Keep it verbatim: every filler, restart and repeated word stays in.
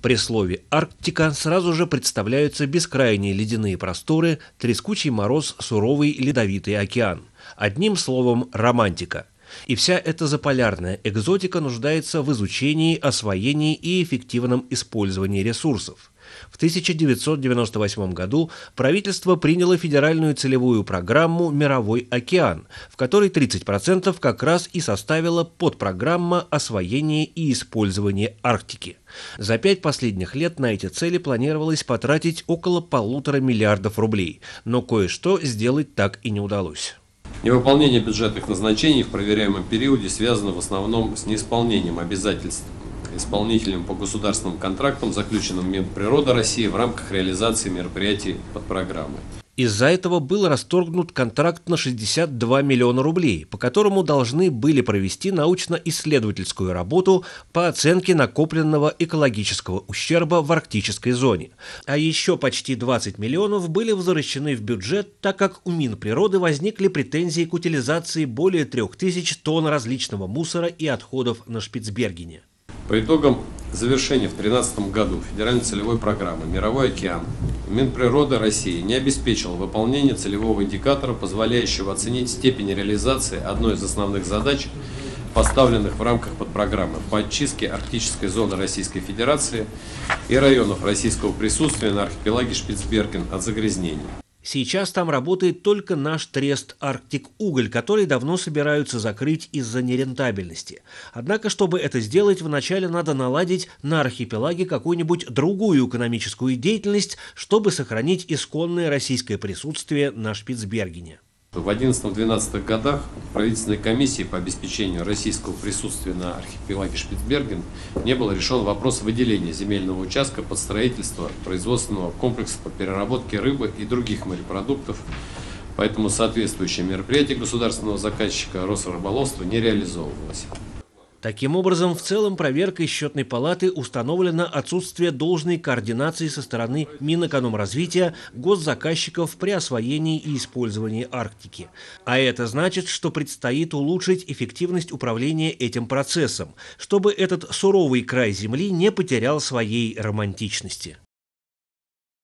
При слове «Арктика» сразу же представляются бескрайние ледяные просторы, трескучий мороз, суровый ледовитый океан. Одним словом, романтика. И вся эта заполярная экзотика нуждается в изучении, освоении и эффективном использовании ресурсов. В тысяча девятьсот девяносто восьмом году правительство приняло федеральную целевую программу «Мировой океан», в которой тридцать процентов как раз и составила подпрограмма освоения и использования Арктики. За пять последних лет на эти цели планировалось потратить около полутора миллиардов рублей, но кое-что сделать так и не удалось. Невыполнение бюджетных назначений в проверяемом периоде связано в основном с неисполнением обязательств исполнителем по государственным контрактам, заключенным Минприроды России в рамках реализации мероприятий подпрограммы. Из-за этого был расторгнут контракт на шестьдесят два миллиона рублей, по которому должны были провести научно-исследовательскую работу по оценке накопленного экологического ущерба в арктической зоне. А еще почти двадцать миллионов были возвращены в бюджет, так как у Минприроды возникли претензии к утилизации более трех тысяч тонн различного мусора и отходов на Шпицбергене. По итогам завершения в две тысячи тринадцатом году федеральной целевой программы «Мировой океан» Минприроды России не обеспечил выполнение целевого индикатора, позволяющего оценить степень реализации одной из основных задач, поставленных в рамках подпрограммы по очистке арктической зоны Российской Федерации и районов российского присутствия на архипелаге Шпицберген от загрязнений. Сейчас там работает только наш трест «Арктик-Уголь», который давно собираются закрыть из-за нерентабельности. Однако, чтобы это сделать, вначале надо наладить на архипелаге какую-нибудь другую экономическую деятельность, чтобы сохранить исконное российское присутствие на Шпицбергене. В одиннадцатом-двенадцатых годах в правительственной комиссии по обеспечению российского присутствия на архипелаге Шпицберген не был решен вопрос выделения земельного участка под строительство производственного комплекса по переработке рыбы и других морепродуктов, поэтому соответствующее мероприятие государственного заказчика Росрыболовства не реализовывалось. Таким образом, в целом проверкой Счетной палаты установлено отсутствие должной координации со стороны Минэкономразвития госзаказчиков при освоении и использовании Арктики. А это значит, что предстоит улучшить эффективность управления этим процессом, чтобы этот суровый край Земли не потерял своей романтичности.